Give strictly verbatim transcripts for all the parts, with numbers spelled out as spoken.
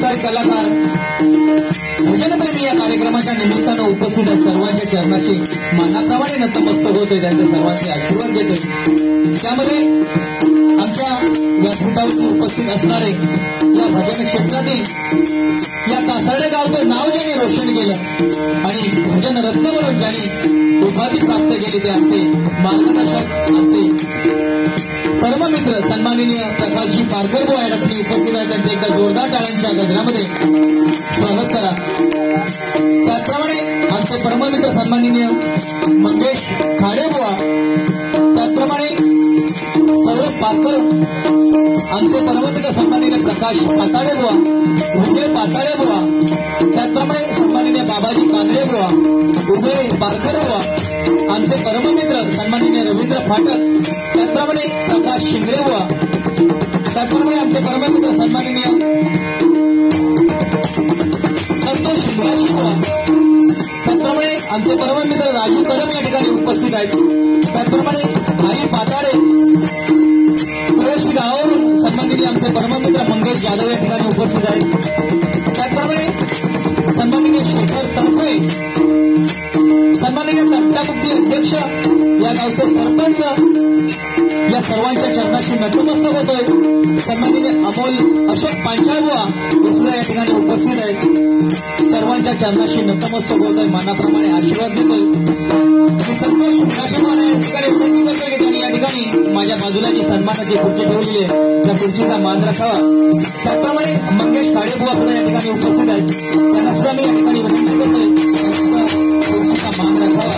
सुंदर कलाकार भजनप्रेमी या कार्यक्रमाच्या निमित्तानं उपस्थित सर्वांच्या चरणाशी मानाप्रमाणे नतमस्तक होतोय, त्यांचे सर्वांचे आशीर्वाद घेतोय। त्यामध्ये आमच्या व्यासपीठावरती उपस्थित असणारे या भजन क्षेत्रातील या कासार्डे गावचं नाव ज्यांनी रोशन केलं आणि भजन रत्न म्हणून ज्यांनी उपाधी प्राप्त केली ते आमचे मार्गदर्शक, आमचे परममित्र सन्माननीय प्रकाशजी पारकर बुवा या ठिकाणी उपस्थित आहेत। त्यांचे एकदा जोरदार टाळ्यांच्या गजरामध्ये स्वागत करा। त्याचप्रमाणे आमचे परममित्र सन्माननीय मंगेश खाडे बुवा, त्याचप्रमाणे सौरभ पारकर, आमचे परममित्र सन्माननीय प्रकाश पाताळे बुवा, विजय पाताळे बुवा, त्याचप्रमाणे सन्माननीय बाबाजी कांदळे बुवा, उदय पारकर बुवा, आमचे परममित्र सन्माननीय रवींद्र फाटक, त्याचप्रमाणे प्रकाश शिंगरे बुवा, त्याचप्रमाणे आमचे परममित्र सन्माननीय संतोष शिंगराशी बुवा, त्याचप्रमाणे आमचे परममित्र राजू कदम या ठिकाणी उपस्थित आहेत। त्याचप्रमाणे आई पाताळे तुळशी गावावरून सन्माननीय आमचे परममित्र मंगेश जाधव या ठिकाणी उपस्थित आहेत। त्याचप्रमाणे सन्माननीय शेखर तर्फे, सन्माननीय तक्तामुक्ती अध्यक्ष, या गावचे सरपंच, या सर्वांच्या चरणाशी नतमस्तक होतोय। सन्माननीय अमोल अशोक पांचाळबुवा दुसऱ्या या ठिकाणी उपस्थित आहेत। सर्वांच्या चरणाशी नतमस्तक होतोय, मानाप्रमाणे आशीर्वाद देतोय। संतोष राशीमान या ठिकाणी विनंती करतोय की त्यांनी या ठिकाणी माझ्या बाजूला जी सन्मानाची खुर्ची ठेवली आहे त्या खुर्चीचा मान राखावा। त्याचप्रमाणे मंगेश खाडेबुवा सुद्धा या ठिकाणी उपस्थित आहेत, त्यांना सुद्धा मी या ठिकाणी विनंती करतोय खुर्चीचा मान राखावा।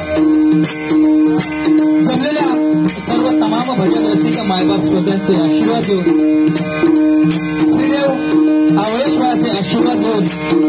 जमलेल्या सर्व तमाम भजन रसिक मायबाप श्रोत्यांचे आशीर्वाद घेऊन, श्रीदेव आवळेश्वराचे आशीर्वाद घेऊन,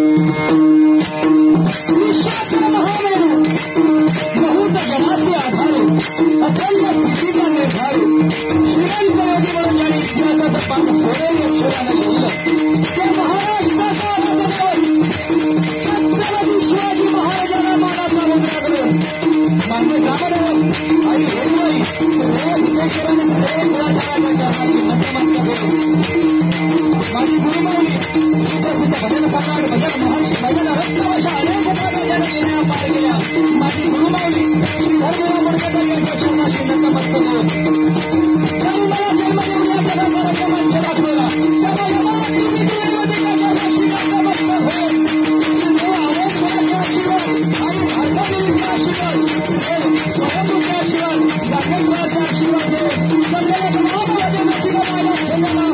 विश्वाचा महामेरू बहुत जनाचे आधारू अखंड स्थितीचा निर्धारू श्रीमंत योगी म्हणून ज्याने इतिहासाचं पान सोडेल अक्षरानं लिहिलं त्या महाराष्ट्राचा राजदेव छत्रपती शिवाजी महाराजांना मानाचा मुद्रा करून मान्य ग्रामदेव आई रेणुबाई हितेश्वराने सदैव कुळाचाराच्या चरणाची नतमस्तक होऊन माझी गुरुमाऊली सुप्रसिद्ध भजन सम्राट, भजन महर्षी, भजन रत्न अशा अनेक पदाच्या गेल्या पार गेल्या माझी गुरुमाऊली श्री धर्मराव वडकर यांच्या चरणाशी नतमस्तक होऊन जन्माला जन्म देऊन या प्रकारचा मंच दाखवला त्या माझ्या मराठी विद्यार्थ्यांच्या चरणाशी नतमस्तक होऊन देव आवळेश्वराचे आशीर्वाद आणि भारतादेवीचा आशीर्वाद, स्वयंभूचे आशीर्वाद, जागेश्वराचे आशीर्वाद देऊन जमलेल्या तमाम भजन रसिक मायबाप श्रोत्यांना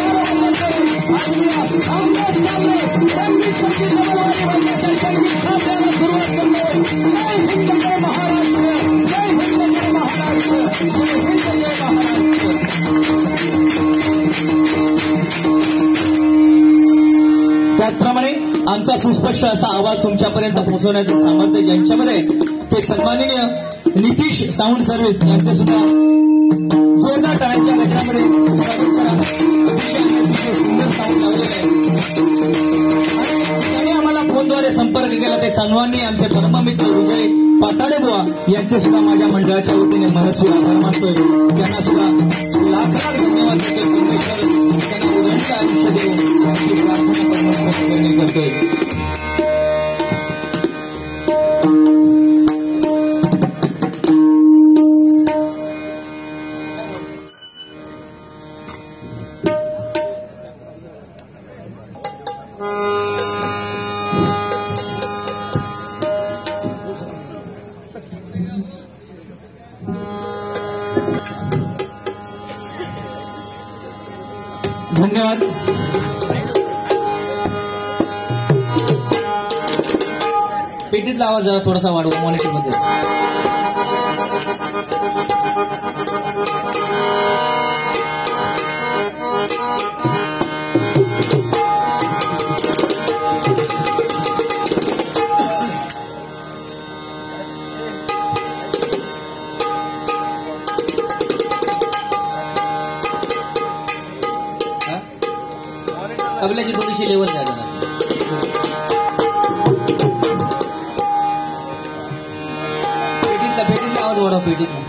आमदार सामने संगीत संगीत समन्वय वर्गाच्या संगीत साधण्याला सुरुवात करतोय। जय हिंद जय महाराष्ट्र, जय हिंद जय महाराष्ट्र, जय हिंद जय महाराष्ट्र। त्याचप्रमाणे आमचा सुस्पष्ट असा आवाज तुमच्यापर्यंत पोहोचवण्याचं सामर्थ्य ज्यांच्यामध्ये ते सन्माननीय नितीश साऊंड सर्व्हिस यांचे सुद्धा जोरदार टाळ्यांच्या गजरामध्ये स्वागत करा। सुंदर साऊंड लावलेलं आहे आणि त्याने आम्हाला फोनद्वारे संपर्क केला ते सन्माननीय आमचे परममित्र विजय पाताळे बुवा यांचे सुद्धा माझ्या मंडळाच्या वतीने मनस्वी आभार मानतोय। त्यांना सुद्धा लाख लाख धन्यवाद देतोय। त्यांना उदंड आयुष्य देऊन अशी प्रार्थना परमेश्वराने करतोय। धन्यवाद। पेटीतला आवाज जरा थोडासा वाढवा मॉनिटरमध्ये। तबल्याची थोडीशी लेवल द्या जरा। पेटीतला पेटीतला आवाज वाढवा पेटीतला।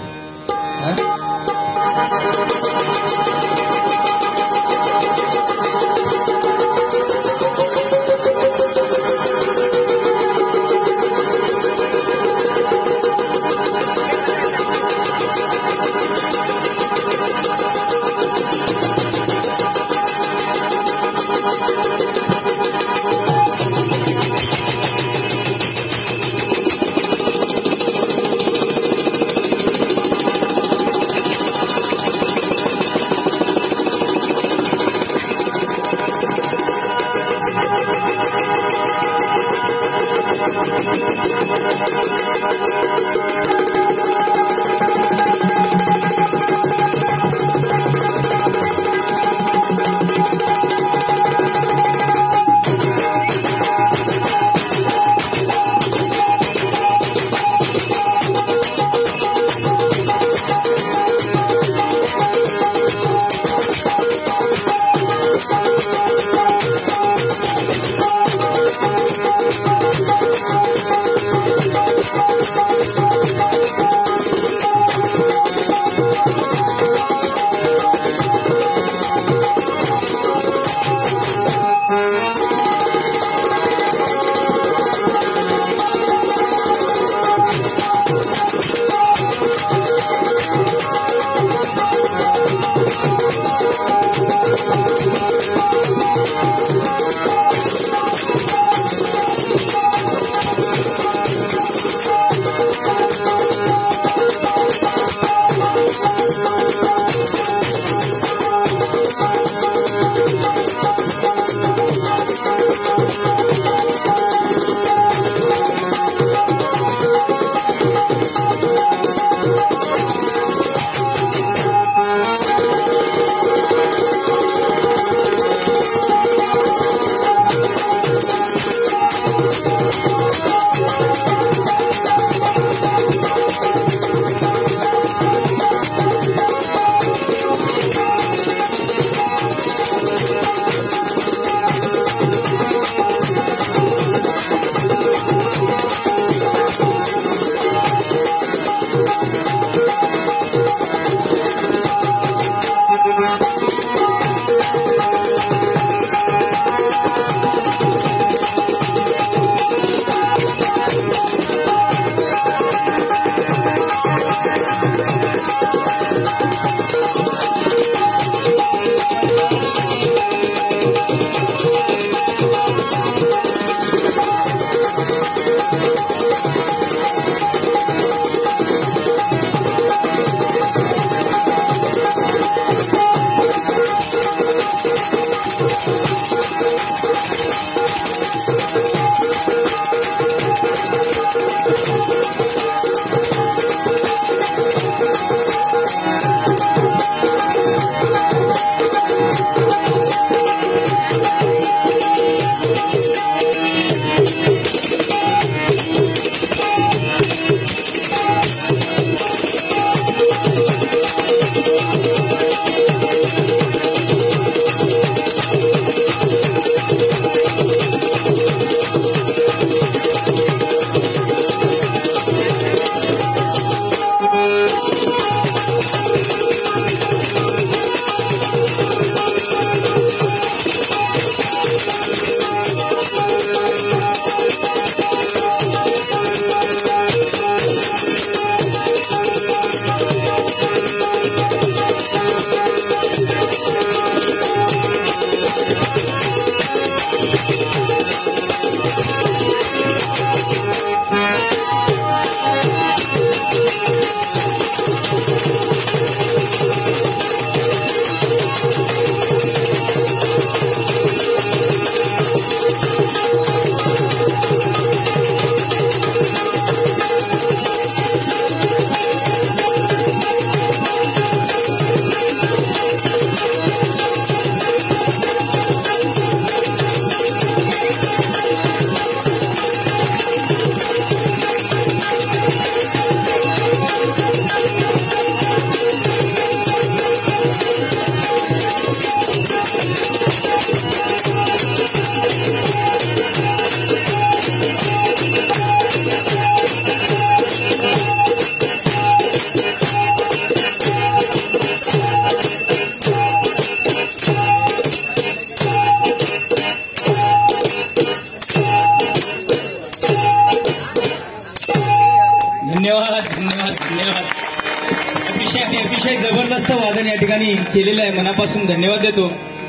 अतिशय जबरदस्त वादन या ठिकाणी केलेलं आहे, मनापासून धन्यवाद देतो.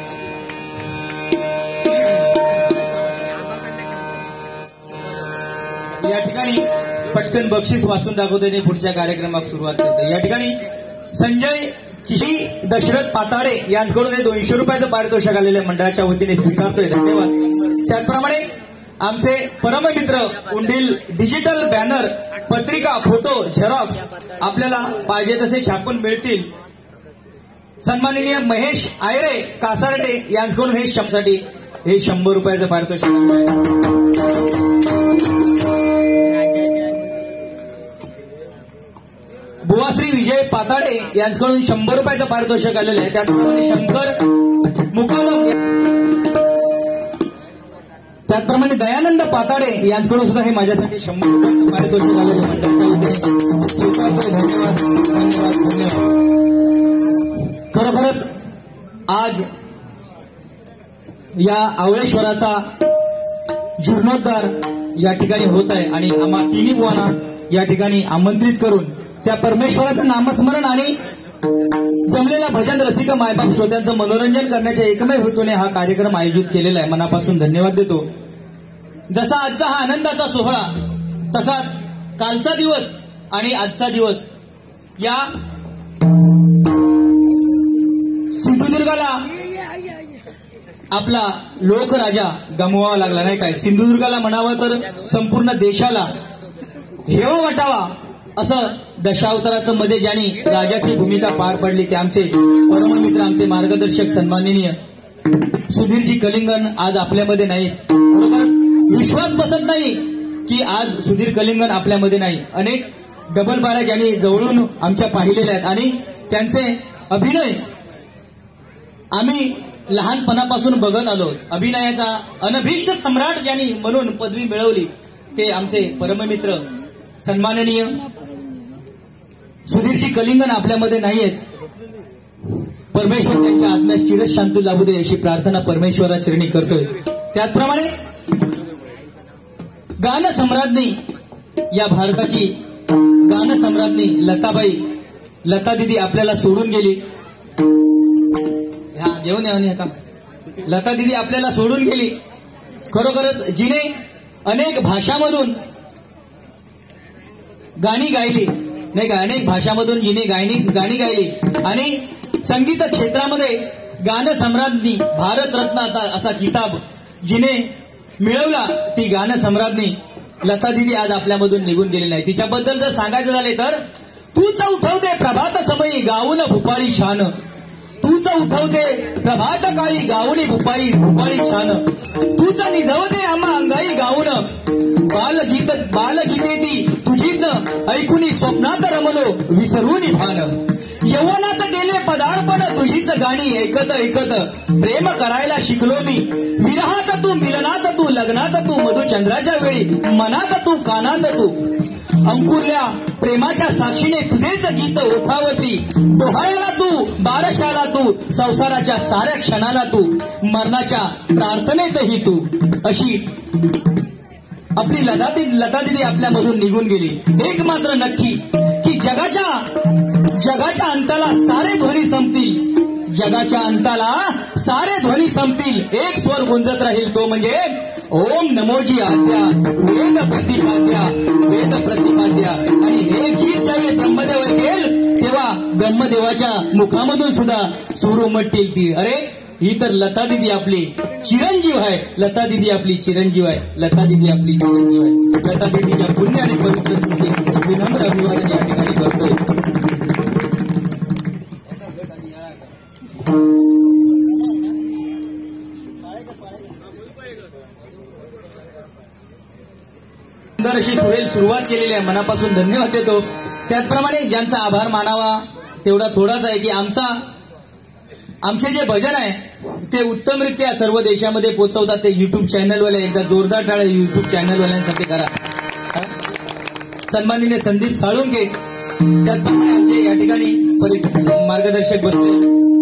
या ठिकाणी पटकन बक्षीस वाचून दाखवते आणि पुढच्या कार्यक्रमात सुरुवात करते. या ठिकाणी संजय किशी दशरथ पाताडे यांच्याकडून हे दोनशे रुपयाचं पारितोषिक आलेल्या मंडळाच्या वतीने स्वीकारतोय, धन्यवाद. त्याचप्रमाणे आमचे परममित्र उंडील डिजिटल बॅनर, पत्रिका, फोटो, झेरॉक्स आपल्याला पाहिजे तसे छापून मिळतील. सन्माननीय महेश आयरे कासारटे यांच्याकडून हे शंभरसाठी हे शंभर रुपयाचं पारितोषिक आहे. बुवाश्री विजय पाताडे यांच्याकडून शंभर रुपयाचं पारितोषिक आलेलं आहे. त्याचप्रमाणे शंकर मुकादम, त्याचप्रमाणे दयानंद पाताडे यांच्याकडून सुद्धा हे माझ्यासाठी शंभर रुपयाचं पारितोषिक आलेलं मंडळाच्या वतीने स्वीकारतोय, धन्यवाद धन्यवाद धन्यवाद. खरोखरच आज या आवळेश्वराचा जीर्णोद्धार या ठिकाणी होत आहे आणि आम्हा तिन्ही बुवांना या ठिकाणी आमंत्रित करून त्या परमेश्वराचं नामस्मरण आणि जमलेल्या भजन रसिक मायबाप श्रोत्यांचं मनोरंजन करण्याच्या एकमेव हेतूने हा कार्यक्रम आयोजित केलेला आहे, मनापासून धन्यवाद देतो. जसा आजचा हा आनंदाचा सोहळा, तसाच कालचा दिवस आणि आजचा दिवस या सिंधुदुर्गाला आपला लोकराजा गमवावा लागला नाही काय. सिंधुदुर्गाला म्हणावं तर संपूर्ण देशाला हेवा वाटावा असं दशावताराचं मध्ये ज्यांनी राजाची भूमिका पार पडली ते आमचे परममित्र, आमचे मार्गदर्शक सन्माननीय सुधीरजी कलिंगन आज आपल्यामध्ये नाही. खरोखरच विश्वास बसत नाही की आज सुधीर कलिंगन आपल्यामध्ये नाही. अनेक डबल बारा ज्यांनी जवळून आमच्या पाहिलेल्या आहेत आणि त्यांचे अभिनय आम्ही लहानपणापासून बघत आलो. अभिनयाचा अनभिष्ट सम्राट ज्यांनी म्हणून पदवी मिळवली ते आमचे परममित्र सन्माननीय सुधीरजी कलिंगन आपल्यामध्ये नाहीयेत. परमेश्वर त्यांच्या आत्म्यास चिरच शांती लाभू दे अशी प्रार्थना परमेश्वरा चरणी करतोय. त्याचप्रमाणे गान सम्राज्ञी, या भारताची गान सम्राज्ञी लताबाई, लता दिदी आपल्याला सोडून गेली. ह्या घेऊन या का लता दिदी आपल्याला सोडून गेली. खरोखरच जिने अनेक भाषांमधून गाणी गायली नाही का, अनेक भाषांमधून जिने गाणी गाणी गायली आणि संगीत क्षेत्रामध्ये गान सम्राज्ञी, भारतरत्न असा किताब जिने मिळवला ती गान सम्राज्ञी लता दिदी आज आपल्यामधून निघून गेली नाही. तिच्याबद्दल जर सांगायचं झाले तर तूच उठवते प्रभात समयी गाऊन भुपाळी शान, तूच उठवते प्रभात काळी गाऊनी भुपाळी भुपाळी छान, तूच निझवते आम्हा अंगाई गाऊन बालगीत बालगीते ती तुझीच ऐकुनी स्वप्नात रमलो विसरून भान, यवनात गेले पदार्पण तुझीच गाणी ऐकत ऐकत प्रेम करायला शिकलो मी, विरहात तू मिलनात तू लग्नात तू मधुचंद्राच्या वेळी मनात तू कानात तू, अंकुरल्या प्रेमाच्या साक्षीने तुझेच गीत ओठावती, डोहाळ्याला तू बारशाला तू संसाराच्या साऱ्या क्षणाला तू, मरणाच्या प्रार्थनेतही तू, अशी आपली लता लता दिदी आपल्यामधून निघून गेली. एक मात्र नक्की की जगाच्या जगाच्या अंताला सारे ध्वनी संपतील, जगाच्या अंताला सारे ध्वनी संपतील, एक स्वर गुंजत राहील तो म्हणजे ओम नमोजी आद्या वेद प्रतिपाद्या वेद प्रतिपाद्या. आणि हे गीत ज्यावेळी ब्रह्मदेव ऐकेल तेव्हा ब्रह्मदेवाच्या मुखामधून सुद्धा सूर उमटतील ती. अरे ही तर लता दिदी आपली चिरंजीव आहे, लता दिदी आपली चिरंजीव आहे, लता दिदी आपली चिरंजीव आहे. लता दिदीच्या पुण्य आणि पवित्र विनम्र अभिवादन या ठिकाणी करतोय. सुंदर अशी सुरेल सुरुवात केलेली आहे, मनापासून धन्यवाद देतो. त्याचप्रमाणे ज्यांचा आभार मानावा तेवढा थोडाच आहे की आमचा आमचे जे भजन आहे ते उत्तमरित्या सर्व देशामध्ये पोहोचवतात ते युट्यूब चॅनलवाले. एकदा जोरदार टाळ्या युट्यूब चॅनलवाल्यांसाठी करा. सन्माननीय संदीप साळुंके त्याचप्रमाणे आमचे या ठिकाणी मार्गदर्शक बसले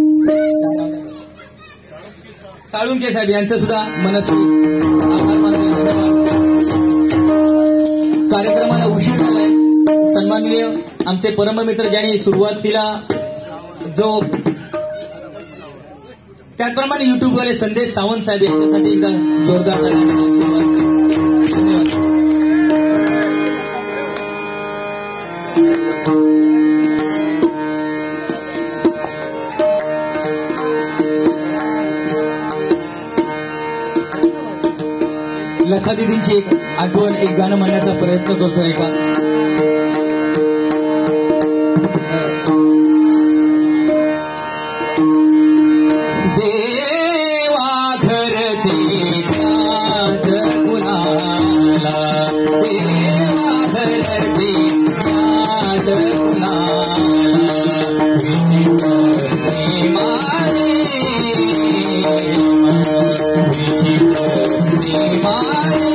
साळुंके साहेब यांचं सुद्धा मनस्वी आभार मानतो. कार्यक्रमाला उशीर झालाय. सन्माननीय आमचे परममित्र ज्यांनी सुरुवातीला जो त्याचप्रमाणे युट्यूबवाले संदेश सावंत साहेब यांच्यासाठी एकदा जोरदार लखा दिदींची एक आठवण एक गाणं म्हणण्याचा प्रयत्न करतोय का देवा घरचे ज्ञात कुणाला देवा घरचे ज्ञात कुणाला विचित्र प्रेमाने विचित्र प्रेमाने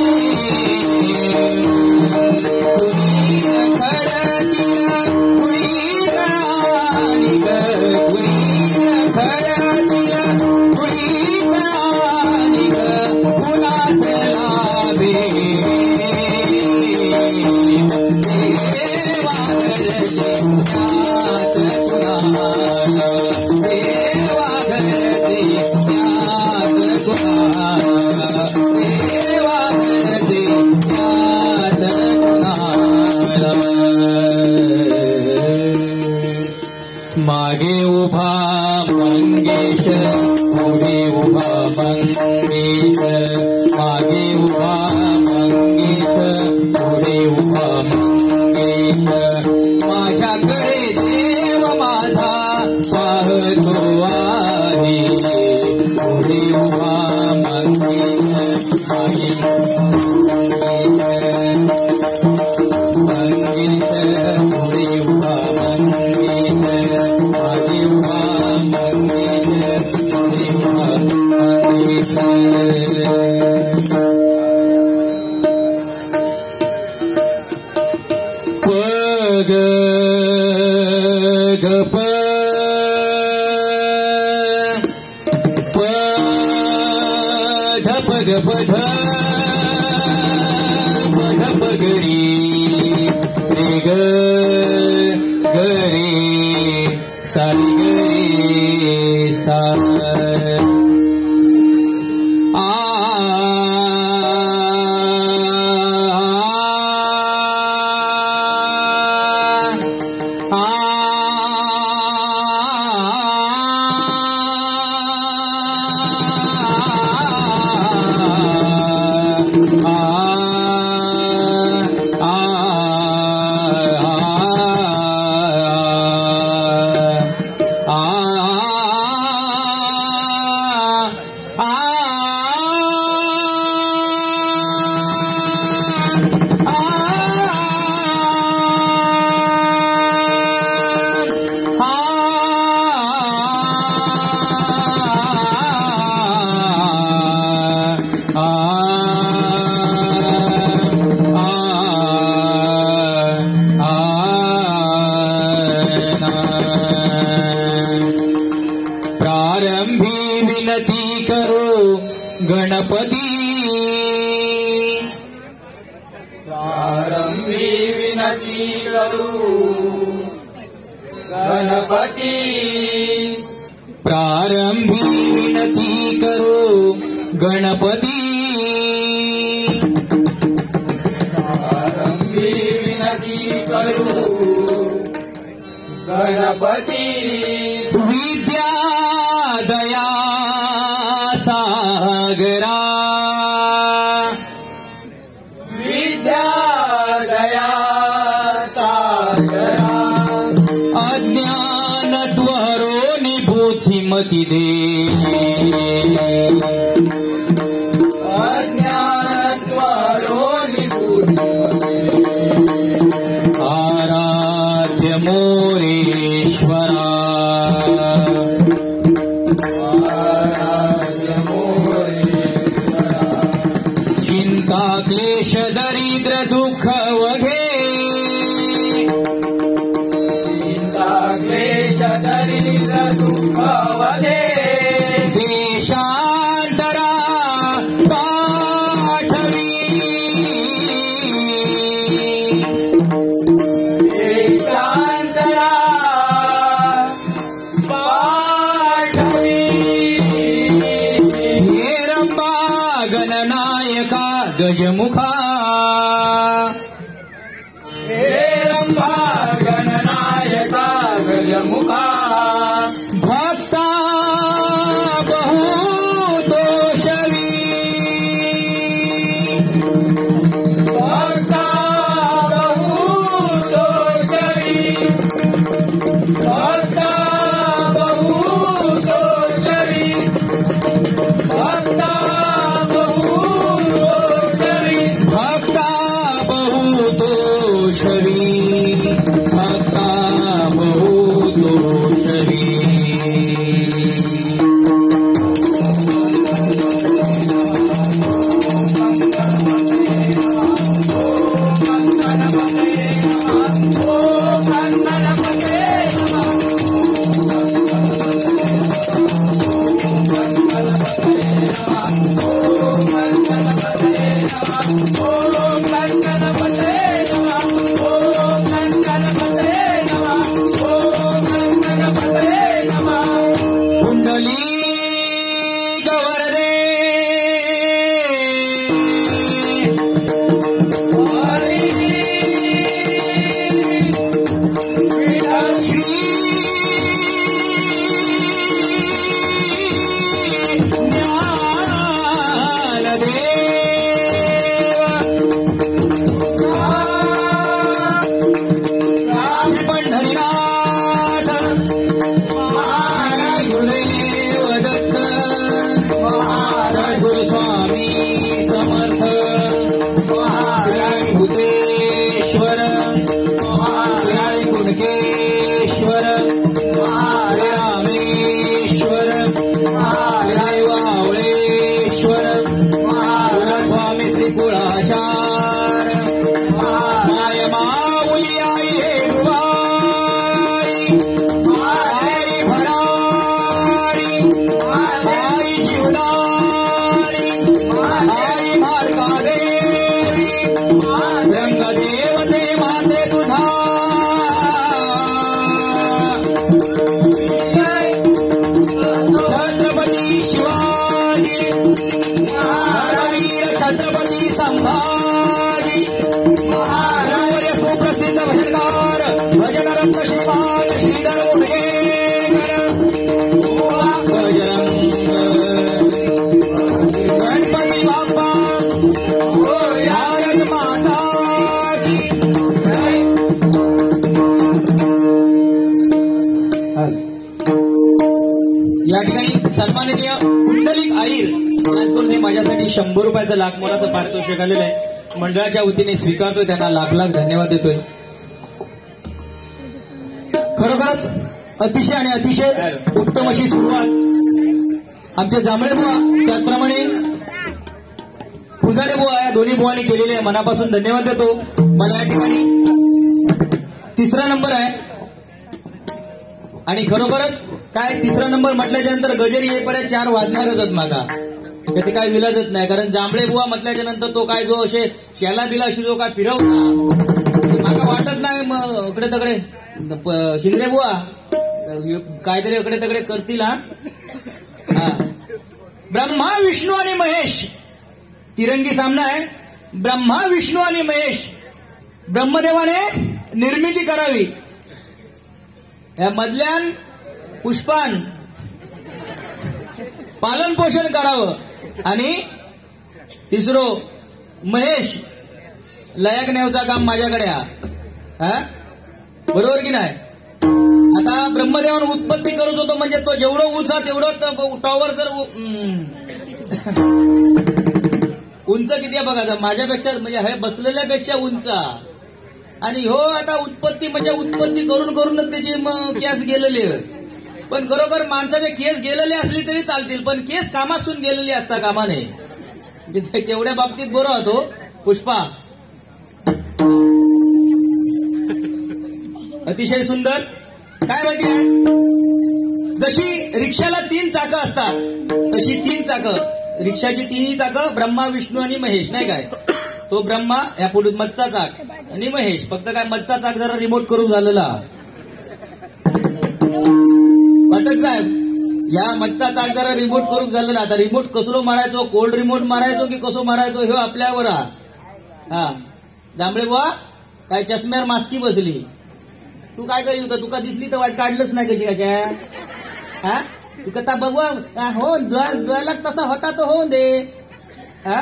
कुणी खरतील कुणी रानिक कुणी खरतील कुणी रानिक कुणास लाभे देवा घरचे ज्ञात कुणाला देवा घरचे ज्ञात कुणाला देवा घरचे ज्ञात कुणाला मागे उभा मंगेश पुढे उभा मंगेश मागे उभा मंगेश पुढे उभा मंगेश माझ्याकडे देव माझा पाहतो आहे पुढे उभा मंगेश मागे मंगेश पुढे उभा मंगेश मागे उभा मंगेश पुढे उभा मंगेश पग ग प प ध प ग प ध प ध प ग री रे ग ग रे सा रे ग रे सा आ प्रारंभी विनती करो गणपती प्रारंभी विनती करू गणपती प्रारंभी विनती करो गणपती प्रारंभी विनती करू गणपती विद्या दया सागरा विद्या दया सागरा अज्ञान द्वारो निबुद्धिमती दे अज्ञानत्वारो निबुद्धिमती आराध्य मोरेश्वरा चिंता क्लेश दरिद्र दुःख वघे चिंता क्लेश दरिद्र दुःख वधे देशांतरा पाठवी देशांतरा गणनायका गजमुखा हे रंभा गणनायका गजमुखा भक्ता बहुतोषवी भक्ता बहुतोषवी भक्ता बहुतोषवी भक्ता बहुतोषवी भक्ता बहुतोषवी भक्ता बहुतोषवी या ठिकाणी सन्माननीय कुंडलिक आईर याचकडून हे माझ्यासाठी शंभर रुपयाचं लाख मोलाचं पारितोषिक आलेलं आहे. मंडळाच्या वतीने स्वीकारतोय, त्यांना लाख लाख धन्यवाद देतोय. खरोखरच अतिशय आणि अतिशय उत्तम अशी सुरुवात आमचे जांभळे बुवा त्याचप्रमाणे पुजारी बुवा या दोन्ही बुवांनी केलेले आहे. मनापासून धन्यवाद देतो. मला या ठिकाणी तिसरा नंबर आहे आणि खरोखरच काय तिसरा नंबर म्हटल्याच्या नंतर गजेरी येईपर्यंत चार वाजणारच आहेत मागा, त्याचे काय विलाजच नाही. कारण जांभळे बुवा म्हटल्याच्या नंतर तो काय जो असे शेला बिला अशी जो काय फिरवता मागा वाटत नाही. मग इकडे तकडे शिंगरे बुवा काहीतरी इकडे तकडे करतील. हा ब्रह्मा विष्णू आणि महेश तिरंगी सामना आहे. ब्रह्मा विष्णू आणि महेश ब्रह्मदेवाने निर्मिती करावी, या मधल्यान पुष्पान पालन पोषण करावं आणि तिसरो महेश लयक नेवचा काम माझ्याकडे हा. बरोबर की नाही. आता ब्रह्मदेवानं उत्पत्ती करत होतो म्हणजे तो जेवढं उंच तेवढं टॉवर जर उंच किती आहे बघा, माझ्यापेक्षा म्हणजे हे बसलेल्यापेक्षा उंच. आणि हो आता उत्पत्ती म्हणजे उत्पत्ती करून करूनच त्याची केस गेलेली. पण खरोखर माणसाचे केस गेलेले असली तरी चालतील, पण केस कामातून गेलेली असता कामा नये. तेवढ्या बाबतीत बरं होतो. पुष्पा अतिशय सुंदर. काय माहिती आहे, जशी रिक्षाला तीन चाकं असतात तशी तीन चाकं रिक्षाची तिन्ही चाकं ब्रह्मा विष्णू आणि महेश नाही काय. तो ब्रह्मा या पुढे मधचा चाक आणि महेश. फक्त काय मधचा चाक जरा रिमोट करून झालेला. पाठक साहेब या मच्छा चाक जरा रिमोट करूक झालेला. आता रिमोट कसलो मारायचो, कोल्ड रिमोट मारायचो की कसो मारायचो ह्यो आपल्यावर हा. हा जांभळे बुवा काय चष्म्यावर मास्की बसली. तू काय करी होता, तुका दिसली तर वाज काढलंच नाही कशी काय. हा तुका ता बघवा हो डोळ्याला तसा होता तो होऊन दे. हा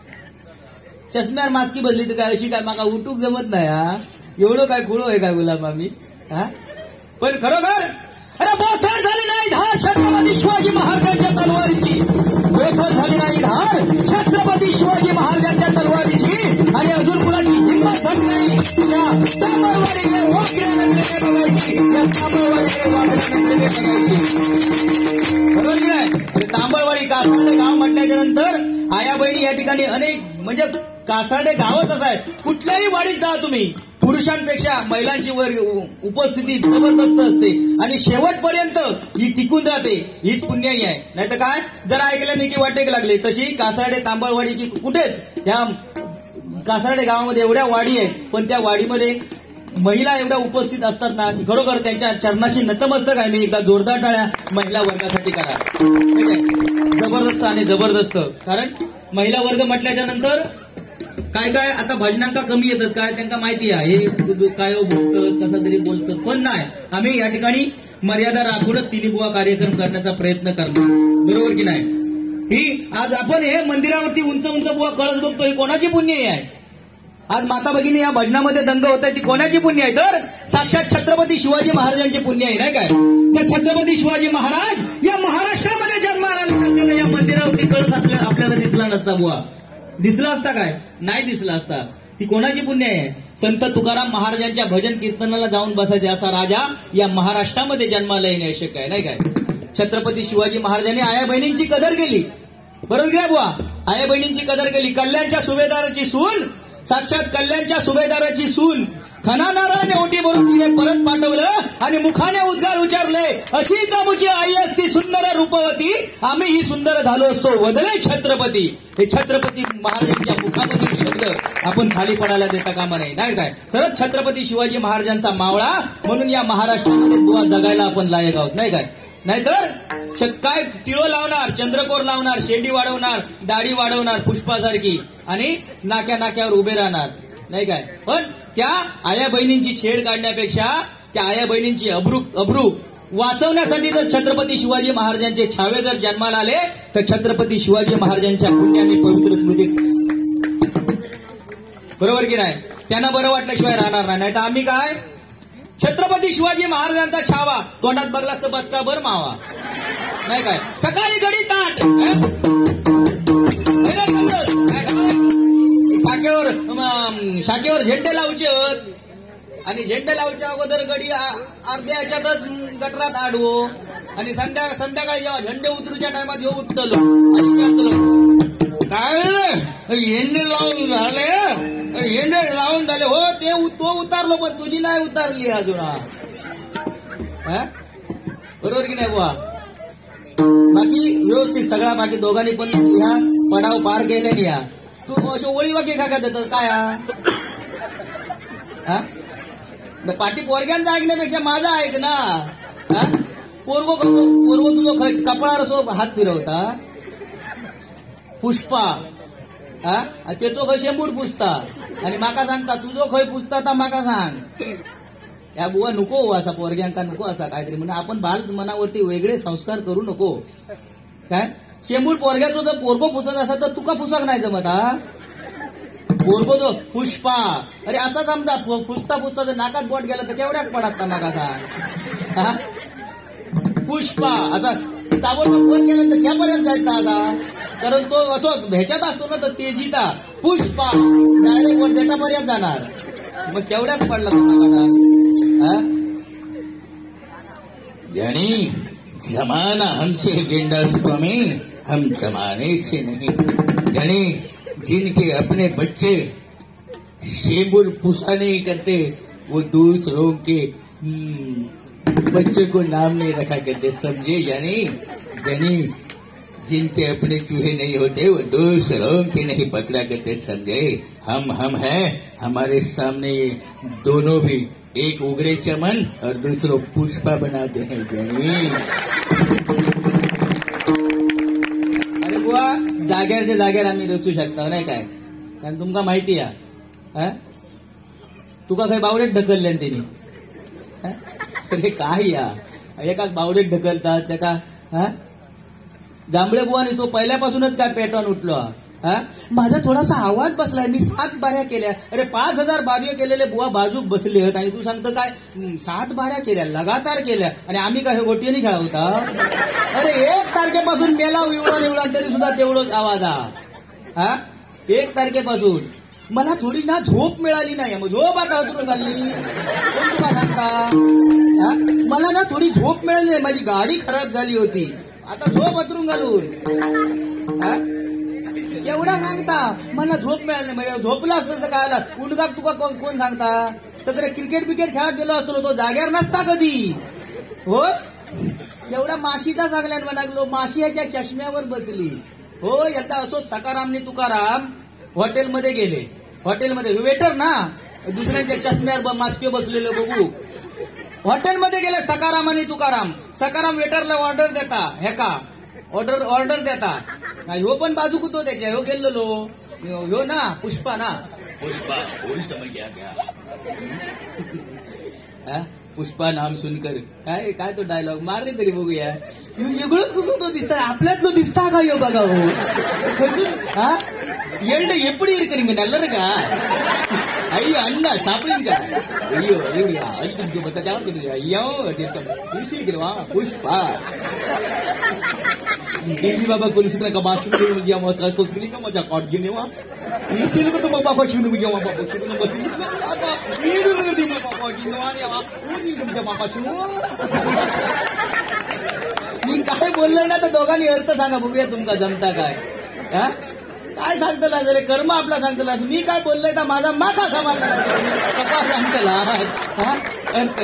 चष्म्यावर मास्की बसली तर काय अशी काय मागा उठूक जमत नाही. हा एवढं काय खुळो आहे काय गुलाम आम्ही. हा पण खरोखर अरे बोथर झाली नाही धार छत्रपती शिवाजी महाराजांच्या तलवारीची. बोथर झाली नाही धार छत्रपती शिवाजी महाराजांच्या तलवारीची. आणि अजून कुणाची हिंमत झाली नाही त्या तांबळवाडीने वाकड्या नजरेने बघायची. या तांबळवाडीने वाकड्या नजरेने बघायची. बरोबर की नाही. तांबळवाडी कासार्डे गाव म्हटल्याच्या नंतर आया बहिणी या ठिकाणी अनेक म्हणजे कासार्डे गावच असं आहे. कुठल्याही वाडीत जा तुम्ही पुरुषांपेक्षा महिलांची वर उपस्थिती जबरदस्त असते आणि शेवटपर्यंत ही टिकून राहते. हीच पुण्याई आहे. नाही तर काय जरा ऐकल्याने की वाटेक लागले. तशी कासार्डे तांबळवाडी की कुठेच ह्या कासार्डे गावामध्ये एवढ्या वाडी आहेत पण त्या वाडीमध्ये महिला एवढ्या उपस्थित असतात ना की खरोखर त्यांच्या चरणाशी नतमस्तक आहे. मी एकदा जोरदार टाळ्या महिला वर्गासाठी करा. ठीक आहे जबरदस्त आणि जबरदस्त. कारण महिला वर्ग म्हटल्याच्या नंतर काय काय आता भजनांका कमी येतात काय त्यांना माहिती आहे हे काय बोलतात कसा तरी बोलतात. पण नाही आम्ही या ठिकाणी मर्यादा राखूनच तिन्ही बुवा कार्यक्रम करण्याचा प्रयत्न करणार. बरोबर की नाही. ही आज आपण हे मंदिरावरती उंच उंच बुवा कळस बघतो ही कोणाची पुण्य आहे. आज माता भगिनी या भजनामध्ये दंग होत आहे ती कोणाची पुण्य आहे तर साक्षात छत्रपती शिवाजी महाराजांची पुण्य आहे. नाही काय तर छत्रपती शिवाजी महाराज या महाराष्ट्रामध्ये जन्माला आले नसते या मंदिरावरती कळस असल्या आपल्याला दिसला नसता बुवा. दिसला असता काय नाही दिसला असता. ती कोणाची पुण्य आहे. संत तुकाराम महाराजांच्या भजन कीर्तनाला जाऊन बसायचे असा राजा या महाराष्ट्रामध्ये जन्माला येणे शक्य आहे. नाही काय छत्रपती शिवाजी महाराजांनी आया बहिणींची कदर केली. बरोबर काय बुवा आया बहिणींची कदर केली. कल्याणच्या सुभेदाराची सून साक्षात कल्याणच्या सुभेदाराची सून खना नारायण ओटी भरून तिने परत पाठवलं आणि मुखाने उद्गार उच्चारले अशीच आमची आई असती सुंदर रूपवती आम्ही ही सुंदर झालो असतो वदले छत्रपती. हे छत्रपती महाराजांच्या मुखामधील शब्द आपण खाली पडायला देता कामा नाही. नाही काय तरच छत्रपती शिवाजी महाराजांचा मावळा म्हणून या महाराष्ट्रामध्ये बुवा जगायला आपण लायक आहोत. नाही काय नाहीतर काय टिळो लावणार चंद्रकोर लावणार शेंडी वाढवणार दाढी वाढवणार पुष्पासारखी आणि नाक्या नाक्यावर उभे राहणार. नाही काय पण त्या आया बहिणींची छेड काढण्यापेक्षा त्या आया बहिणींची अब्रू अब्रू वाचवण्यासाठी जर छत्रपती शिवाजी महाराजांचे छावे जर जन्माला आले तर छत्रपती शिवाजी महाराजांच्या पुण्याने पवित्र स्मृतीस बरोबर की नाही त्यांना बरं वाटल्याशिवाय राहणार नाही. नाही तर आम्ही काय छत्रपती शिवाजी महाराजांचा छावा तोंडात बघलास तर बचका भर मावा. नाही काय सकाळी गडी ताट शाखेवर शाखेवर झेंडे लावचे आणि झेंडे लावच्या अगोदर गडी अर्ध्या ह्याच्यातच गटरात आडवो आणि संध्या संध्याकाळी जेव्हा झेंडे उतरूच्या टायमात येऊ उठतलो आणि काय झेंडे लावून झाले झेंडे लावून झाले हो ते तो उतारलो पण तुझी नाही उतारली अजून. बरोबर की नाही बुवा. बाकी व्यवस्थित सगळा बाकी दोघांनी पण ह्या पडाव पार केले नाही. या तू अशा ओळी वाक्य का काय देतात काय हा पाठी पोरग्यांचा ऐकण्यापेक्षा माझा ऐक ना. पोरगो पोरगो तुझं कपाळावर सो हात फिरवता पुष्पा हा तेचो खंय शेंबूड पुसता आणि माका सांगता तुझो खंय पुसता ता माका सांग. या बुवा नको असा पोरग्यांका नको असा काहीतरी म्हणजे आपण बाल मनावरती वेगळे संस्कार करू नको. काय शेंबूड पोरग्याचो जर पोरगो पुसत असा तर तुका पुसक नाही जमत. हा पोरगो जो पुष्पा अरे असा जमता पुसता पुसता जर नाकात बोट गेला तर केवढ्यात पडत माका सांग. पुष्पा असा ताबडतोब फोन केला तर ह्यापर्यंत जायचा आता कारण तो असो ह्याच्यात असतो ना तर तेजीता पुष्पा डायरेक्ट वर देटापर्यंत जाणार मग केवढ्यात पडला तुम्हाला. यानी जमाना हमसे गेंडा स्वामी हम जमाने से नहीं. यानी जिनके अपने बच्चे शेबुर पुसा नहीं करते वो दूसरों के बच्चे को नाम नहीं रखा करते समझे. यानी यानी जिनके अपने चूहे नहीं होते वो दूसरों के नहीं पकड़ा करते समझे. हम हम हैं हमारे सामने ये दोनों भी एक उगड़े चमन और दूसरों पुष्पा बनाते हैं. यानी जाग्याच्या जाग्यार आम्ही रचू शकता नाही काय, कारण तुमका माहिती आहे तुका खंय बावडेत ढकलले त्यांनी. अरे काय या एकाक बावडेत ढकलतात त्याका. हा जांभळे बुवानी तो पहिल्यापासूनच काय पेटवून उठलो. हा माझा थोडासा आवाज बसलाय, मी सात बाऱ्या केल्या. अरे पाच हजार बाऱ्या केलेले बुवा बाजूक बसले आहेत आणि तू सांगतो काय सात बाऱ्या केल्या लगातार केल्या आणि आम्ही काय गोटीने खेळा होता. अरे एक तारखेपासून मेला विवळा निवळा तरी सुद्धा तेवढंच आवाज हा. एक तारखेपासून मला थोडी ना झोप मिळाली नाही, मग झोप आता उतरून झाली कोण तुला सांगता. मला ना थोडी झोप मिळाली नाही, माझी गाडी खराब झाली होती, आता झोप उतरून घालून एवढा सांगता. मला झोप मिळाली नाही, झोपला असतं तर काय उंडगाक तुका कोण सांगता. तर क्रिकेट बिकेट खेळत गेलो असतो तो जाग्यावर नसता कधी. हो एवढा माशीचा चांगल्यान लागलो, माशी याच्या चष्म्यावर बसली. हो एकदा असोच सकारामनी तुकाराम हॉटेलमध्ये गेले. हॉटेलमध्ये वेटर ना दुसऱ्यांच्या चष्म्यावर मास्के बसलेलो बघू. हॉटेलमध्ये गेले सकाराम आणि तुकाराम. सकाराम वेटरला ऑर्डर देता हे का ऑर्डर ऑर्डर देता. ह्यो पण बाजू कुतो त्याच्या ह्यो गेलेलो ह्यो ना पुष्पा ना पुष्पा कोण समज गया क्या. पुष्पा नाम सुनकर काय काय तो डायलॉग मारले तरी बघूया. वेगळंच कुसून तो दिसता आपल्यातलो दिसता का ह्यो बघा हो खजून. हा एल्ड एपडी இருக்கிறீங்க நல்ல இருக்கா. ஐயோ அண்ணா சாப்பிடுங்க. ஐயோ ஐயோ ஐயோ பத்த ஜாவது ஐயோ குளிச்சிக்கிறவா புஷ்பா दिल्ली बाबा कुलसिकला का बाथरूम घेऊन गया मग कुलसिकली का मजा काट गेली वा इसीलिए को तो बाबा को छून गया बाबा को छून बाबा ईडू दी बाबा की नवानी वा उदी तुमच्या बाबा छू. मी काय बोललोय ना तर दोघांनी अर्थ सांगा बघूया तुमका जमता काय. हा काय सांगतला जरे कर्म आपला सांगतला. मी काय बोललोय तर माझा माका समाधान कसा सांगतला अर्थ.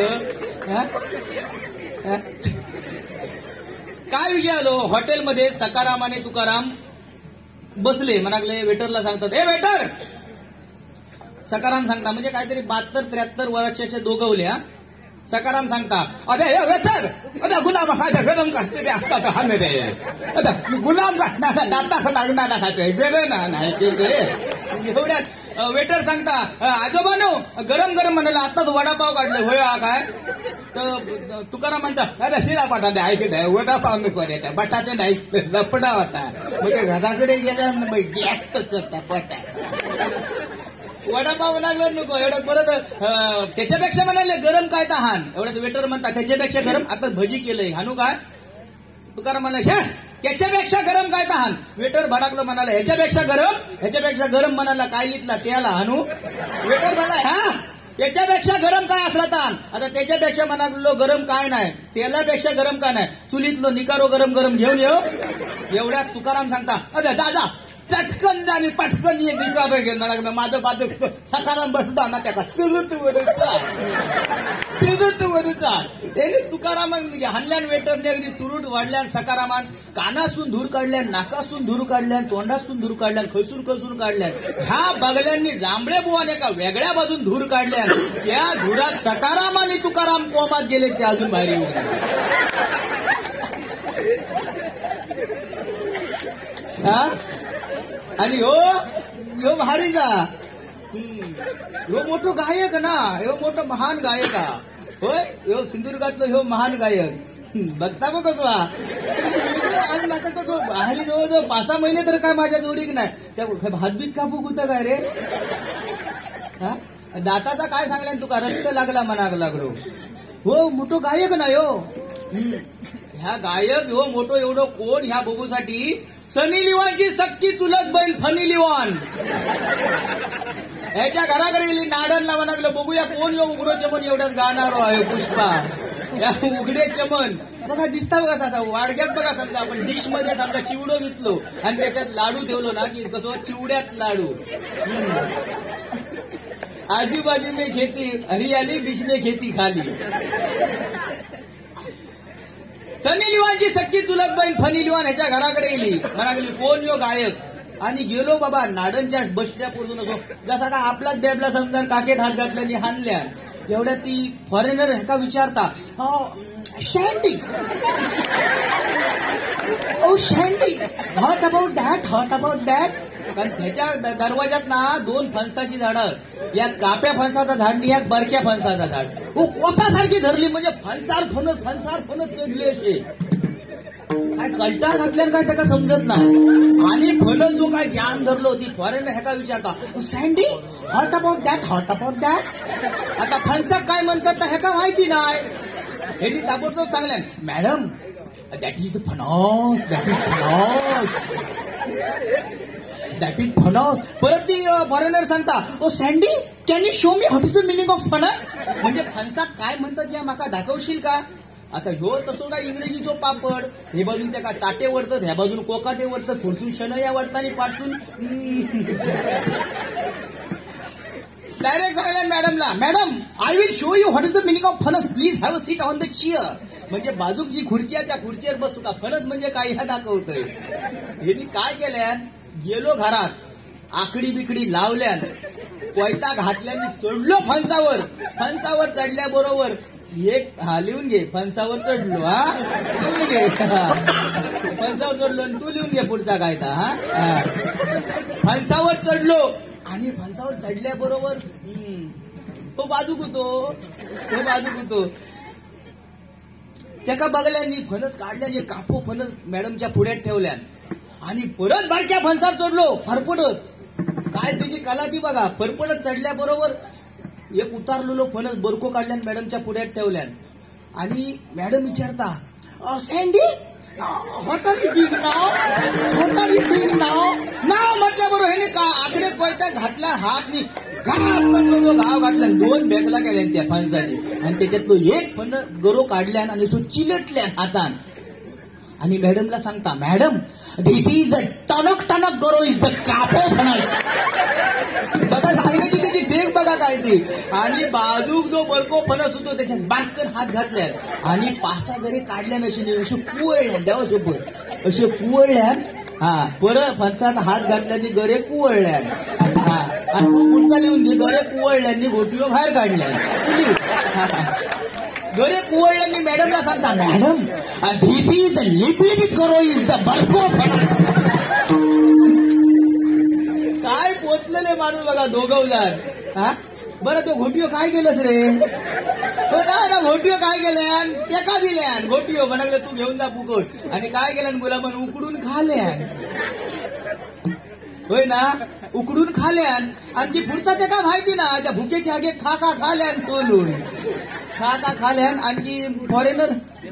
काय विषय आलो हॉटेलमध्ये सकाराम आणि तुकाराम बसले. म्हणाले वेटरला सांगतात ए वेटर. सकाराम सांगता म्हणजे काहीतरी बहात्तर त्र्याहत्तर वर्षाचे दोघवले. हा सकाराम सांगता अरे हे वेटर अरे गुलाम खाते गरम करते रे आता हाने रे अरे गुलाम दाता खाना खाते गेले ना नाही ते एवढ्यात वेटर सांगता आजोबानो गरम गरम म्हणाला आताच वडापाव काढले होय हा काय. तर तुकाराम म्हणता अरे शिरा बटाटे ऐकत आहे वडापाव नको द्यायचा बटाटे नाही लपडा होता. मग घराकडे गेल्या गॅस करता बटा वडापाव लागला नको एवढं परत त्याच्यापेक्षा म्हणाले गरम काय तर हान. एवढ्यात वेटर म्हणता त्याच्यापेक्षा गरम आता भजी केलंय हानू काय. तुकाराम म्हणाले त्याच्यापेक्षा गरम काय तर हान. वेटर भडाकलं म्हणाला ह्याच्यापेक्षा गरम ह्याच्यापेक्षा गरम म्हणाला काय लिहितला त्याला हानू. वेटर म्हणला हा त्याच्यापेक्षा गरम काय असला ताण. आता त्याच्यापेक्षा म्हणालो गरम काय नाही तेलापेक्षा गरम काय नाही चुलीतलो निकारो गरम गरम घेऊन येऊ. एवढ्यात तुकाराम सांगता अरे दादा चटकन आणि पटकन ये दिका बघ माझं माझं सकाराम बसता ना त्याका तिजूत वरचा तिजूत वरचा त्याने तुकाराम हाणल्यान वेटरने अगदी चुरूट वाढल्यान सकारामान कानासून धूर काढल्यान नाकासून धूर काढल्यान तोंडासून धूर काढल्यान खसून खसून काढल्यान. ह्या बगल्यांनी जांभळे बुवाने एका वेगळ्या बाजून धूर काढल्यान. त्या धुरात सकाराम आणि तुकाराम कोमात गेले ते अजून बाहेर येऊ. हा आणि हो ह्यो भारीचा ह्यो मोठो गायक ना ह्यो मोठो महान गायक होय. ह्यो सिंधुदुर्गातलो ह्यो महान गायक बघता बघ कसो आज नका कसो हल्ली जवळजवळ पाच सहा महिने तर काय माझ्या जोडीक नाही. त्या हातबीत कापूक होतं काय रे. हा दाताचा काय सांगल्यान तुका रक्त लागला मनाक लागलो. हो मोठो गायक ना ह्यो. ह्या गायक ह्यो मोठो एवढं कोण ह्या बघूसाठी सनी लिवानची सक्की चुलत बहीण फनी लिवान ह्याच्या घराकडे गेली. नाडनला म्हणागलं बघूया कोण यो उघडो चमन एवढ्यात गाणारो आहे पुष्पा. या उघडे चमन बघा दिसता बघा आता वाडग्यात बघा समजा आपण डिश मध्ये समजा चिवडो घेतलो आणि त्याच्यात लाडू ठेवलो ना की कसं चिवड्यात लाडू. आजूबाजू में खेती हरियाली बीच में खेती खाली. सनी लिवानची सक्की चुलत बहीण फनी लिवान ह्याच्या घराकडे गेली. म्हणाली कोण यो गायक आणि गेलो बाबा नाडनच्या बसल्या पुढून नको जसा का आपलाच बेबला समजा काकेत हात घातल्याने हाणल्या. एवढ्या ती फॉरेनर ह्याका विचारता Sandy oh oh Sandy, what about that, what about that. कारण त्याच्या द- दरवाजात ना दोन फणसाची झाडं, या काप्या फणसाचं झाड आणि या बरक्या फणसाचं झाड. ओ कोथासारखी धरली, म्हणजे फणसार फणस फणसार फणस चढले असे. काय कल्टा घातल्यानं काय त्याला समजत नाही. आणि फणस जो काय जाम धरलो होती, फॉरेनर ह्याका विचारता, Sandy what about that, what about that. आता फणसाक काय म्हणतात तर ह्याका माहिती नाही. ह्यांनी ताबडतोब सांगल्या, madam that is phanas, that is phanas, that is phanas. परत ती फॉरेनर सांगता, oh Sandy can you show me what is the meaning of phanas. म्हणजे फणसाक काय म्हणतात या माका दाखवशील का. आता ह्यो तसो काय इंग्रजीचो पापड, हे बाजून त्या चाटे वरतात, ह्या बाजून कोकाटे वरतात, पुढसून शनया वरतानी पाठसून डायरेक्ट सांगल्या मॅडमला, madam I will show you what is the meaning of phanas, please have a seat on the chair. म्हणजे बाजूक जी खुर्ची आहे त्या खुर्चीवर बस, तुका फणस म्हणजे काय ह्या दाखवतोय. ह्यांनी काय केल्यान, गेलो घरात, आकडी बिकडी लावल्यान, कोयता घातल्याने चढलो फणसावर. फणसावर चढल्याबरोबर एक हा लिहून घे, फणसावर चढलो, हा लिहून घे, फणसावर चढलो आणि तू लिहून घे पुढचा कायदा. हा फणसावर चढलो आणि फणसावर चढल्याबरोबर तो बाजूक होतो, तो बाजूक होतो. त्याका बघल्यानी फणस काढल्याने कापो फणस मॅडमच्या पुढ्यात ठेवल्यान आणि परत बारक्या फणसावर चढलो फरफडत. काय त्याची कला ती बघा. फरफडत चढल्याबरोबर एक उतारलेलो फणस बरको काढल्यान मॅडमच्या पुढ्यात ठेवल्यान आणि मॅडम विचारता, Sandy what are you doing now, what are you doing now. Now म्हटल्याबरोबर ह्याने का आकडे कोयता घातला, हात घाव घाव घातला, दोन बेकला केल्या त्या फणसाची आणि त्याच्यातलो एक फण गरो काढल्यान आणि तो चिलटल्यान हातान. आणि मॅडमला सांगता, मॅडम दिस इज अ टणक टणक गरो इज द कापो फणस. बघा सांगण्याची त्याची टेक बघा काय ती. आणि बाजूक जो बरको फणस होतो त्याच्यात बारकन हात घातल्यान आणि पासा जरी काढल्यान अशी असे कुवळल्यान, देवासोबत असे कुवळल्यान. हा परत फणसात हात घातल्याने गरे कुवळल्यान. हा आणि तू पुढचा लिहून घे, गरे कुवळल्यांनी घोटीवर बाहेर काढल्यान. गरे कुवळल्यांनी मॅडमला सांगता, मॅडम धिस इज लिपलिपित गरो इज द बरको फणस. काय पोचलेले माणूस बघा दोघवणार. हा बरं तो घोटिओ काय केलंस रे. हो ना घोटिओ काय केल्यान, त्या का दिल्यान घोटिओ म्हणाले तू घेऊन जा फुकट. आणि काय केल्यान गुलाबन उकडून खाल्यान. होय ना उकडून खाल्यान. आणि ती पुढचा त्या का माहिती ना, त्या भुकेची आगे खा का खाल्यान सोलून खा का खाल्यान. आणखी फॉरेनर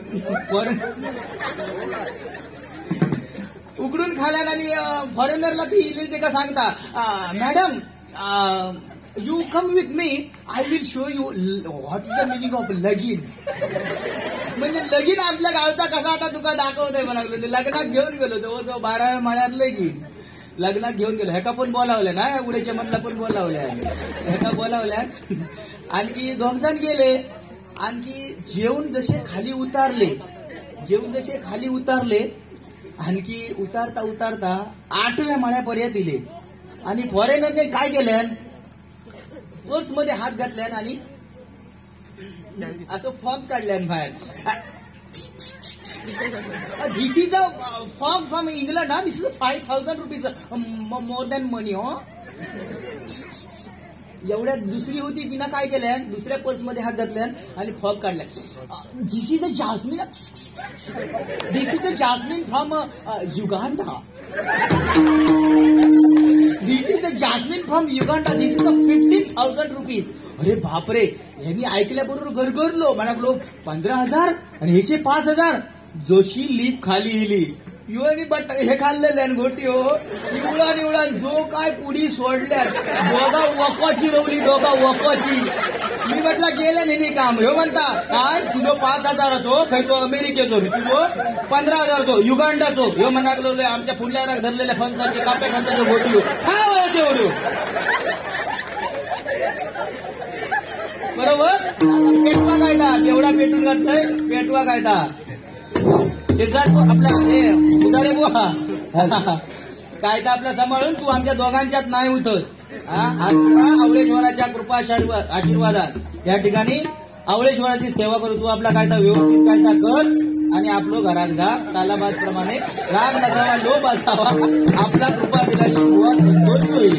उकडून खाल्यान आणि फॉरेनरला ती इले ते का सांगता, madam you come with me, I will show you what is the meaning of lagin. म्हणजे लगीन आपल्या गावचा कसा आता तुका दाखवतोय म्हणा. लग्नात घेऊन गेलो जवळजवळ बारा माळ्यात लगीन. लग्नात घेऊन गेलो, ह्याका पण बोलावल्या ना, उड्याच्या मधला पण बोलावल्या, ह्याका बोलावल्या. आणखी दोघ जण गेले. आणखी जेवून जसे खाली उतारले, जेवून जसे खाली उतारले आणखी उतारता उतारता आठव्या माळ्यापर्यंत दिले. आणि फॉरेनरने काय केल्यान, पर्स मध्ये हात घातल्यान आणि असं फॉग काढल्यान बाहेर. This is a fog from England. हा this is five thousand rupees more than money. हो एवढ्यात दुसरी होती तिनं काय केल्यान, दुसऱ्या पर्स मध्ये हात घातल्यान आणि फॉग काढल्या. This is a jasmine, this is a jasmine from Uganda. This is a jasmine from Uganda, this is a fifteen thousand rupees. अरे बापरे, यांनी ऐकल्याबरोबर गरगरलो. म्हणा पंधरा हजार आणि ह्याचे पाच हजार. जोशी लीप खाली इली यो आणि बट हे खाल्लेल्यान घोटी. हो इवळा निवळा जो काय पुढी सोडल्यान, दोघा वकवाची रवली, दोघा वकवाची. मी म्हटलं गेल्या नाही काम. ह्यो म्हणता काय तुझो पाच हजाराचो खंयचो अमेरिकेचो, तुझो पंधरा हजारचो युगांडाचो. ह्यो म्हणा लागलो आमच्या फुडल्या धरलेल्या फणसाचे काप्या फणसाचे घोटी. हा तेवढो बरोबर. आता पेटवा कायदा केवढा पेटून घातलाय, पेटवा कायदा आपला हे उदारे बुवा कायदा आपला सांभाळून तू आमच्या दोघांच्यात नाही उठत. आवळेश्वराच्या कृपा आशीर्वादात या ठिकाणी आवळेश्वराची सेवा करू. तू आपला कायदा व्यवस्थित कायदा कर आणि आपलो घरात जा. तालाबाद प्रमाणे राग नसावा लोभ असावा. आपला कृपा विलाशी बुवा संतोष होईल.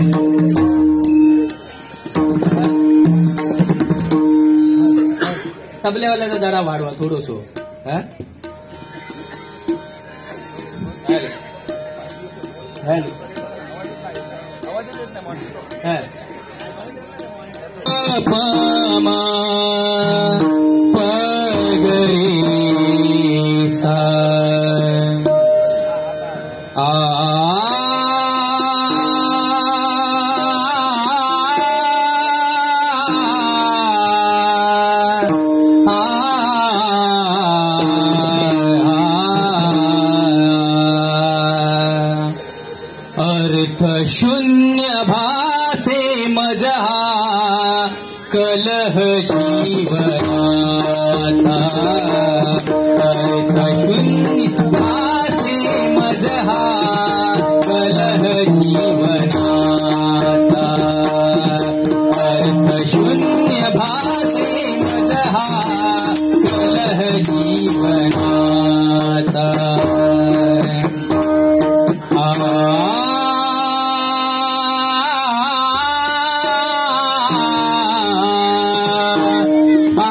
तबल्यावाल्याचा जरा वाढवा थोडस. हा पामा पगरी सा आ अर्थ शून्य भासे मजहा कलह जीवनाचा. अर्थ शून्य भासे मजहा कलह जीवनाचा. अर्थ शून्य भासे मजहा कलह जीवनाचा. आ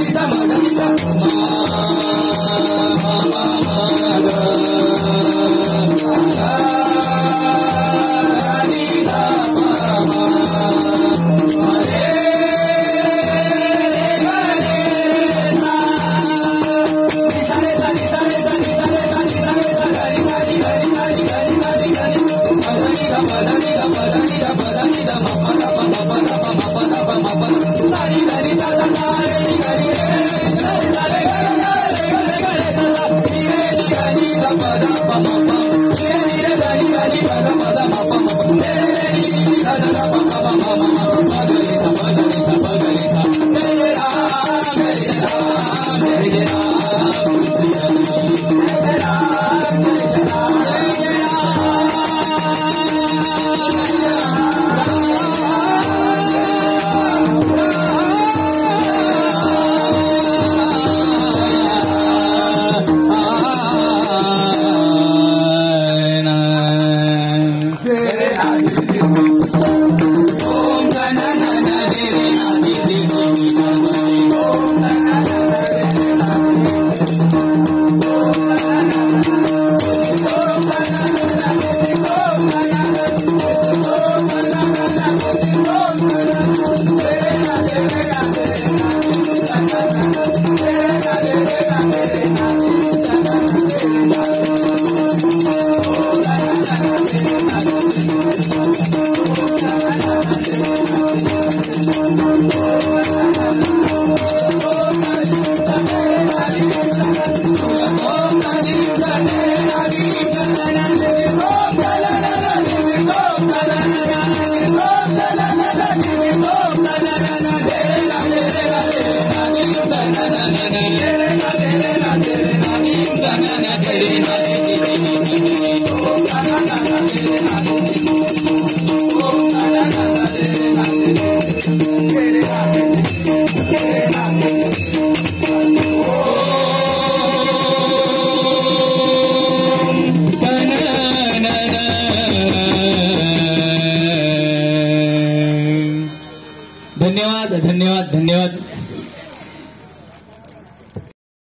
धन्यवाद धन्यवाद धन्यवाद.